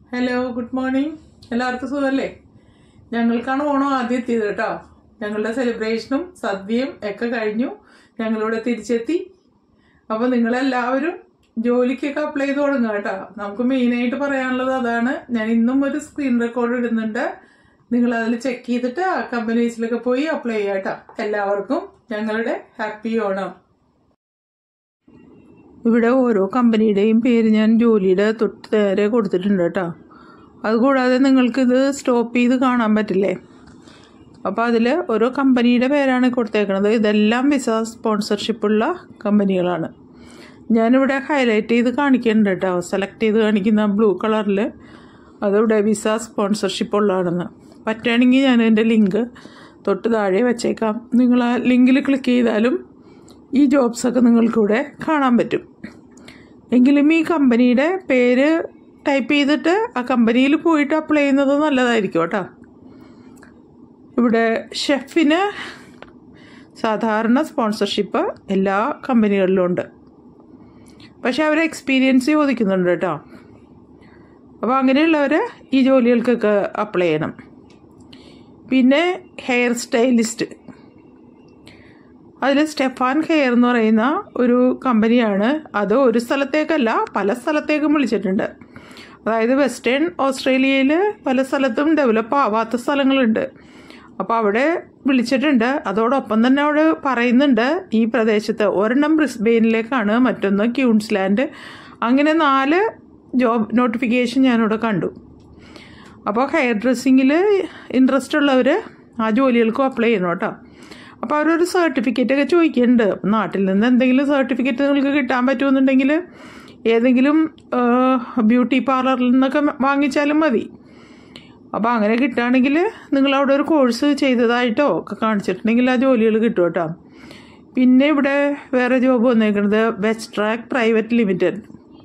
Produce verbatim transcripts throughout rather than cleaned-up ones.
Hello, good morning. എല്ലാവർക്കും സുഖമല്ലേ? ഞങ്ങൾക്കാണ് ഓണം ആദ്യം എത്തിയത് കേട്ടോ. ഞങ്ങളുടെ സെലിബ്രേഷനും സദ്യയും ഒക്കെ കഴിഞ്ഞു. ഞങ്ങളിവിടെ തിരിച്ചെത്തി. അപ്പോൾ നിങ്ങളെല്ലാവരും ജോലിക്കൊക്കെ അപ്ലൈ ചെയ്ത് തുടങ്ങുക കേട്ടോ. നമുക്ക് മെയിനായിട്ട് പറയാനുള്ളത് അതാണ്. ഞാൻ ഇന്നും ഒരു സ്ക്രീൻ റെക്കോർഡ് ഇടുന്നുണ്ട്. നിങ്ങൾ അതിൽ ചെക്ക് ചെയ്തിട്ട് ആ കമ്പനീസിലൊക്കെ പോയി അപ്ലൈ ചെയ്യാം കേട്ടോ. എല്ലാവർക്കും ഞങ്ങളുടെ ഹാപ്പി ഓണം. ഇവിടെ ഓരോ കമ്പനിയുടെയും പേര് ഞാൻ ജോലിയുടെ തൊട്ട് നേരെ കൊടുത്തിട്ടുണ്ട് കേട്ടോ. അതുകൂടാതെ നിങ്ങൾക്കിത് സ്റ്റോപ്പ് ചെയ്ത് കാണാൻ പറ്റില്ലേ? അപ്പോൾ അതിൽ ഓരോ കമ്പനിയുടെ പേരാണ് കൊടുത്തേക്കുന്നത്. ഇതെല്ലാം വിസ സ്പോൺസർഷിപ്പുള്ള കമ്പനികളാണ്. ഞാനിവിടെ ഹൈലൈറ്റ് ചെയ്ത് കാണിക്കുന്നുണ്ട് കേട്ടോ. സെലക്ട് ചെയ്ത് കാണിക്കുന്ന ബ്ലൂ കളറിൽ അതിവിടെ വിസ സ്പോൺസർഷിപ്പ് ഉള്ളതാണെന്ന്. പറ്റുകയാണെങ്കിൽ ഞാൻ എൻ്റെ ലിങ്ക് തൊട്ട് താഴെ വെച്ചേക്കാം. നിങ്ങൾ ആ ലിങ്കിൽ ക്ലിക്ക് ചെയ്താലും ഈ ജോബ്സൊക്കെ നിങ്ങൾക്കിവിടെ കാണാൻ പറ്റും. എങ്കിലും ഈ കമ്പനിയുടെ പേര് ടൈപ്പ് ചെയ്തിട്ട് ആ കമ്പനിയിൽ പോയിട്ട് അപ്ലൈ ചെയ്യുന്നത് നല്ലതായിരിക്കും കേട്ടോ. ഇവിടെ ഷെഫിന് സാധാരണ സ്പോൺസർഷിപ്പ് എല്ലാ കമ്പനികളിലും ഉണ്ട്. പക്ഷെ അവർ എക്സ്പീരിയൻസ് ചോദിക്കുന്നുണ്ട് കേട്ടോ. അപ്പോൾ അങ്ങനെയുള്ളവർ ഈ ജോലികൾക്കൊക്കെ അപ്ലൈ ചെയ്യണം. പിന്നെ ഹെയർ സ്റ്റൈലിസ്റ്റ്, അതിൽ സ്റ്റെഫാൻ ഹെയർ എന്ന് പറയുന്ന ഒരു കമ്പനിയാണ്. അത് ഒരു സ്ഥലത്തേക്കല്ല, പല സ്ഥലത്തേക്കും വിളിച്ചിട്ടുണ്ട്. അതായത് വെസ്റ്റേൺ ഓസ്ട്രേലിയയിൽ പല സ്ഥലത്തും ഡെവലപ്പ് ആവാത്ത സ്ഥലങ്ങളുണ്ട്. അപ്പോൾ അവിടെ വിളിച്ചിട്ടുണ്ട്. അതോടൊപ്പം തന്നെ അവിടെ പറയുന്നുണ്ട് ഈ പ്രദേശത്ത് ഒരെണ്ണം ബ്രിസ്ബെയിനിലേക്കാണ്, മറ്റൊന്ന് ക്യൂൻസ്ലാൻഡ്. അങ്ങനെ നാല് ജോബ് നോട്ടിഫിക്കേഷൻ ഞാനിവിടെ കണ്ടു. അപ്പോൾ ഹെയർ ഡ്രസ്സിങ്ങിൽ ഇൻട്രസ്റ്റ് ഉള്ളവർ ആ ജോലികൾക്കും അപ്ലൈ ചെയ്യണം കേട്ടോ. അപ്പോൾ അവരൊരു സർട്ടിഫിക്കറ്റ് ഒക്കെ ചോദിക്കുന്നുണ്ട്. നാട്ടിൽ നിന്ന് എന്തെങ്കിലും സർട്ടിഫിക്കറ്റ് നിങ്ങൾക്ക് കിട്ടാൻ പറ്റുമെന്നുണ്ടെങ്കിൽ ഏതെങ്കിലും ബ്യൂട്ടി പാർലറിൽ നിന്നൊക്കെ വാങ്ങിച്ചാലും മതി. അപ്പോൾ അങ്ങനെ കിട്ടുകയാണെങ്കിൽ നിങ്ങളവിടെ ഒരു കോഴ്സ് ചെയ്തതായിട്ടോ ഒക്കെ കാണിച്ചിട്ടുണ്ടെങ്കിൽ ആ ജോലികൾ കിട്ടും കേട്ടോ. പിന്നെ ഇവിടെ വേറെ ജോബ് വന്നേക്കുന്നത് വെസ്ട്രാക്ക് പ്രൈവറ്റ് ലിമിറ്റഡ്.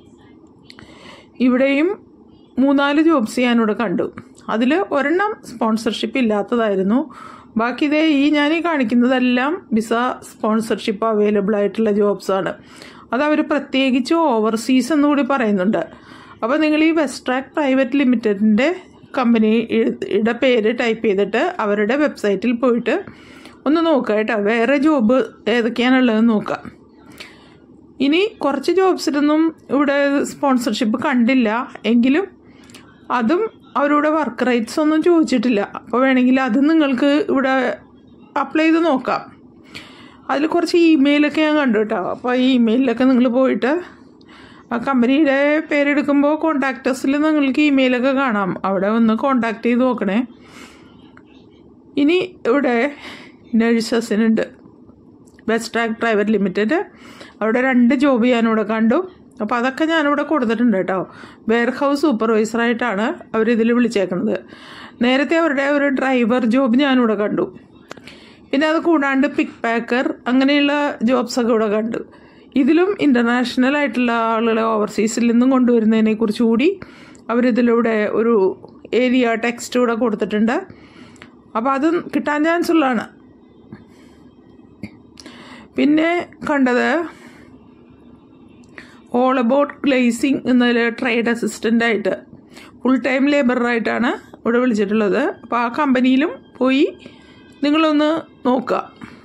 ഇവിടെയും മൂന്നാല് ജോബ്സ് ഞാനിവിടെ കണ്ടു. അതിൽ ഒരെണ്ണം സ്പോൺസർഷിപ്പ് ഇല്ലാത്തതായിരുന്നു. ബാക്കി ഇതേ ഈ ഞാൻ ഈ കാണിക്കുന്നതെല്ലാം വിസ സ്പോൺസർഷിപ്പ് അവൈലബിൾ ആയിട്ടുള്ള ജോബ്സാണ്. അത് അവർ പ്രത്യേകിച്ച് ഓവർസീസ് എന്നുകൂടി പറയുന്നുണ്ട്. അപ്പോൾ നിങ്ങൾ ഈ വെസ്ട്രാക്ക് പ്രൈവറ്റ് ലിമിറ്റഡിൻ്റെ കമ്പനിയുടെ പേര് ടൈപ്പ് ചെയ്തിട്ട് അവരുടെ വെബ്സൈറ്റിൽ പോയിട്ട് ഒന്ന് നോക്കുക കേട്ടോ. വേറെ ജോബ് ഏതൊക്കെയാണുള്ളതെന്ന് നോക്കുക. ഇനി കുറച്ച് ജോബ്സിലൊന്നും ഇവിടെ സ്പോൺസർഷിപ്പ് കണ്ടില്ല എങ്കിലും അതും അവരുടെ വർക്ക് റൈറ്റ്സ് ഒന്നും ചോദിച്ചിട്ടില്ല. അപ്പോൾ വേണമെങ്കിൽ അത് നിങ്ങൾക്ക് ഇവിടെ അപ്ലൈ ചെയ്ത് നോക്കാം. അതിൽ കുറച്ച് ഇമെയിലൊക്കെ ഞാൻ കണ്ടു കേട്ടോ. അപ്പോൾ ഈ ഇമെയിലൊക്കെ നിങ്ങൾ പോയിട്ട് ആ കമ്പനിയുടെ പേരെടുക്കുമ്പോൾ കോണ്ടാക്ടേഴ്സിൽ നിങ്ങൾക്ക് ഇമെയിലൊക്കെ കാണാം. അവിടെ ഒന്ന് കോണ്ടാക്ട് ചെയ്ത് നോക്കണേ. ഇനി ഇവിടെ നഴ്സസിനുണ്ട് വെസ്ട്രാക്ക് പ്രൈവറ്റ് ലിമിറ്റഡ്. അവിടെ രണ്ട് ജോബ് ഞാനിവിടെ കണ്ടു. അപ്പോൾ അതൊക്കെ ഞാനിവിടെ കൊടുത്തിട്ടുണ്ട് കേട്ടോ. വെയർ ഹൗസ് സൂപ്പർവൈസറായിട്ടാണ് അവരിതിൽ വിളിച്ചേക്കുന്നത്. നേരത്തെ അവരുടെ ഒരു ഡ്രൈവർ ജോബ് ഞാനിവിടെ കണ്ടു. പിന്നെ അത് കൂടാണ്ട് പിക്ക് പാക്കർ അങ്ങനെയുള്ള ജോബ്സൊക്കെ ഇവിടെ കണ്ടു. ഇതിലും ഇൻ്റർനാഷണൽ ആയിട്ടുള്ള ആളുകളെ ഓവർസീസിൽ നിന്നും കൊണ്ടുവരുന്നതിനെ കുറിച്ച് കൂടി അവരിതിലൂടെ ഒരു ഏരിയ ടെക്സ്റ്റ് കൂടെ കൊടുത്തിട്ടുണ്ട്. അപ്പോൾ അത് കിട്ടാൻ ചാൻസ് ഉള്ളതാണ്. പിന്നെ കണ്ടത് ഓൾ അബൌട്ട് ഗ്ലേസിങ് എന്നതിൽ ട്രേഡ് അസിസ്റ്റൻ്റായിട്ട് ഫുൾ ടൈം ലേബറായിട്ടാണ് ഇവിടെ വിളിച്ചിട്ടുള്ളത്. അപ്പോൾ ആ കമ്പനിയിലും പോയി നിങ്ങളൊന്ന് നോക്കുക.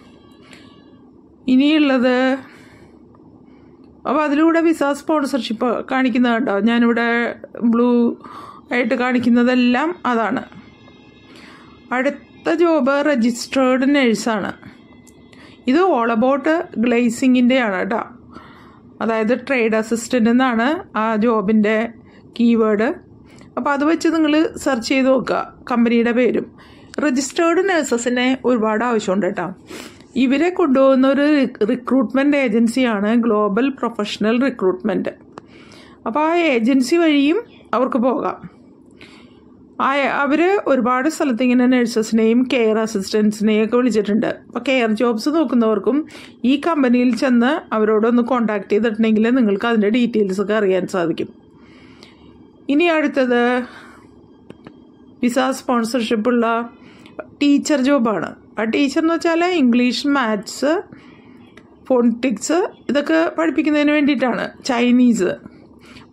ഇനിയുള്ളത് അപ്പോൾ അതിലൂടെ വിസ സ്പോൺസർഷിപ്പ് കാണിക്കുന്നത് കേട്ടോ. ഞാനിവിടെ ബ്ലൂ ആയിട്ട് കാണിക്കുന്നതെല്ലാം അതാണ്. അടുത്ത ജോബ് രജിസ്റ്റേർഡ് നേഴ്സാണ്. ഇത് ഓൾ അബൌട്ട് ഗ്ലേസിങ്ങിൻ്റെയാണ് കേട്ടോ. അതായത് ട്രേഡ് അസിസ്റ്റൻ്റ് എന്നാണ് ആ ജോബിൻ്റെ കീവേഡ്. അപ്പോൾ അത് വെച്ച് നിങ്ങൾ സെർച്ച് ചെയ്ത് നോക്കുക കമ്പനിയുടെ പേരും. രജിസ്റ്റേർഡ് നഴ്സസിനെ ഒരുപാട് ആവശ്യമുണ്ട് കേട്ടോ. ഇവരെ കൊണ്ടുപോകുന്ന ഒരു റിക്രൂട്ട്മെൻറ്റ് ഏജൻസിയാണ് ഗ്ലോബൽ പ്രൊഫഷണൽ റിക്രൂട്ട്മെൻറ്റ്. അപ്പോൾ ആ ഏജൻസി വഴിയും അവർക്ക് പോകാം. ആ അവർ ഒരുപാട് സ്ഥലത്ത് ഇങ്ങനെ നഴ്സസിനെയും കെയർ അസിസ്റ്റൻസിനെയും ഒക്കെ വിളിച്ചിട്ടുണ്ട്. അപ്പോൾ കെയർ ജോബ്സ് നോക്കുന്നവർക്കും ഈ കമ്പനിയിൽ ചെന്ന് അവരോടൊന്ന് കോണ്ടാക്ട് ചെയ്തിട്ടുണ്ടെങ്കിൽ നിങ്ങൾക്ക് അതിൻ്റെ ഡീറ്റെയിൽസ് ഒക്കെ അറിയാൻ സാധിക്കും. ഇനി അടുത്തത് വിസ സ്പോൺസർഷിപ്പുള്ള ടീച്ചർ ജോബാണ്. ആ ടീച്ചർ എന്ന് വെച്ചാൽ ഇംഗ്ലീഷ്, മാത്സ്, ഫോണിറ്റിക്സ് ഇതൊക്കെ പഠിപ്പിക്കുന്നതിന് വേണ്ടിയിട്ടാണ്. Chinese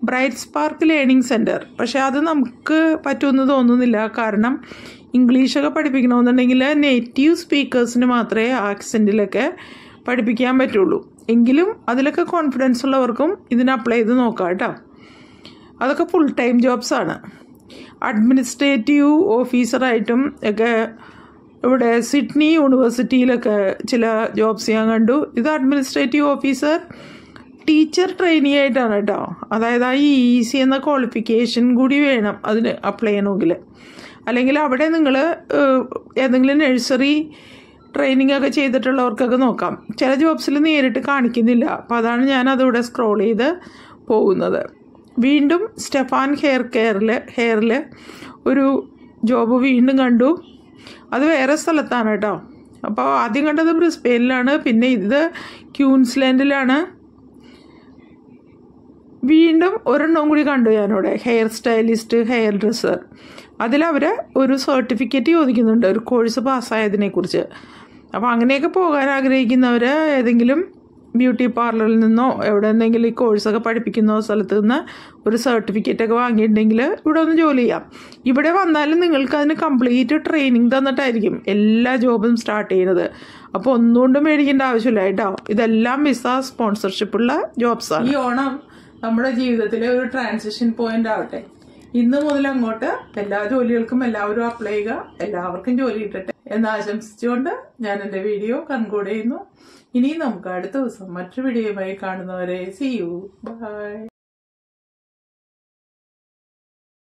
bright spark learning centre. പക്ഷേ അത് നമുക്ക് പറ്റുമെന്ന് തോന്നുന്നില്ല. കാരണം ഇംഗ്ലീഷൊക്കെ പഠിപ്പിക്കണമെന്നുണ്ടെങ്കിൽ നേറ്റീവ് സ്പീക്കേഴ്സിന് മാത്രമേ ആക്സെൻറ്റിലൊക്കെ പഠിപ്പിക്കാൻ പറ്റുള്ളൂ. എങ്കിലും അതിലൊക്കെ കോൺഫിഡൻസ് ഉള്ളവർക്കും ഇതിന് അപ്ലൈ ചെയ്ത് നോക്കാം കേട്ടോ. അതൊക്കെ ഫുൾ ടൈം ജോബ്സാണ്. അഡ്മിനിസ്ട്രേറ്റീവ് ഓഫീസറായിട്ടും ഒക്കെ ഇവിടെ സിഡ്നി യൂണിവേഴ്സിറ്റിയിലൊക്കെ ചില ജോബ്സ് ഞാൻ കണ്ടു. ഇത് അഡ്മിനിസ്ട്രേറ്റീവ് ഓഫീസർ ടീച്ചർ ട്രെയിനി ആയിട്ടാണ് കേട്ടോ. അതായത് ആ ഇ സി എന്ന ക്വാളിഫിക്കേഷൻ കൂടി വേണം അതിന് അപ്ലൈ ചെയ്യണമെങ്കിൽ. അല്ലെങ്കിൽ അവിടെ നിങ്ങൾ ഏതെങ്കിലും നഴ്സറി ട്രെയിനിങ് ഒക്കെ ചെയ്തിട്ടുള്ളവർക്കൊക്കെ നോക്കാം. ചില ജോബ്സിൽ നേരിട്ട് കാണിക്കുന്നില്ല. അപ്പോൾ അതാണ് ഞാൻ അതിവിടെ സ്ക്രോൾ ചെയ്ത് പോകുന്നത്. വീണ്ടും സ്റ്റെഫാൻ ഹെയർ കെയറിൽ ഹെയറിൽ ഒരു ജോബ് വീണ്ടും കണ്ടു. അത് വേറെ സ്ഥലത്താണ് കേട്ടോ. അപ്പോൾ ആദ്യം കണ്ടത് ബ്രിസ്ബെയിനിലാണ്, പിന്നെ ഇത് ക്യൂൻസ്ലാൻഡിലാണ്. വീണ്ടും ഒരെണ്ണവും കൂടി കണ്ടു ഞാനിവിടെ, ഹെയർ സ്റ്റൈലിസ്റ്റ്, ഹെയർ ഡ്രസ്സർ. അതിലവർ ഒരു സർട്ടിഫിക്കറ്റ് ചോദിക്കുന്നുണ്ട് ഒരു കോഴ്സ് പാസ്സായതിനെക്കുറിച്ച്. അപ്പോൾ അങ്ങനെയൊക്കെ പോകാൻ ആഗ്രഹിക്കുന്നവർ ഏതെങ്കിലും ബ്യൂട്ടി പാർലറിൽ നിന്നോ എവിടെ എന്തെങ്കിലും ഈ കോഴ്സൊക്കെ പഠിപ്പിക്കുന്ന സ്ഥലത്ത് നിന്ന് ഒരു സർട്ടിഫിക്കറ്റൊക്കെ വാങ്ങിയിട്ടുണ്ടെങ്കിൽ ഇവിടെ ഒന്ന് ജോലി ചെയ്യാം. ഇവിടെ വന്നാലും നിങ്ങൾക്ക് അതിന് കംപ്ലീറ്റ് ട്രെയിനിങ് തന്നിട്ടായിരിക്കും എല്ലാ ജോബും സ്റ്റാർട്ട് ചെയ്യുന്നത്. അപ്പോൾ ഒന്നുകൊണ്ടും മേടിക്കേണ്ട ആവശ്യമില്ല കേട്ടോ. ഇതെല്ലാം വിസ സ്പോൺസർഷിപ്പുള്ള ജോബ്സാണ്. ഈ ഓണം നമ്മുടെ ജീവിതത്തിലെ ഒരു ട്രാൻസിഷൻ പോയിന്റ് ആവട്ടെ. ഇന്ന് മുതൽ അങ്ങോട്ട് എല്ലാ ജോലികൾക്കും എല്ലാവരും അപ്ലൈ ചെയ്യുക, എല്ലാവർക്കും ജോലി കിട്ടട്ടെ എന്ന് ആശംസിച്ചുകൊണ്ട് ഞാൻ എൻ്റെ വീഡിയോ കൺക്ലൂഡ് ചെയ്യുന്നു. ഇനി നമുക്ക് അടുത്ത ദിവസം മറ്റൊരു വീഡിയോയുമായി കാണുന്നവരെ സീ യു ബൈ.